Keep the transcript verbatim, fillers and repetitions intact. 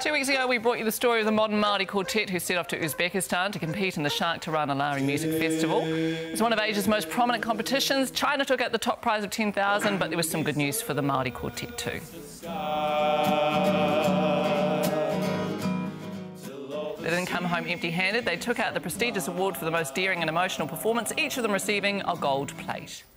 Two weeks ago, we brought you the story of the Modern Māori Quartet who set off to Uzbekistan to compete in the Sharq Taronalari Music Festival. It's one of Asia's most prominent competitions. China took out the top prize of ten thousand dollars, but there was some good news for the Māori Quartet too. They didn't come home empty-handed. They took out the prestigious award for the most daring and emotional performance, each of them receiving a gold plate.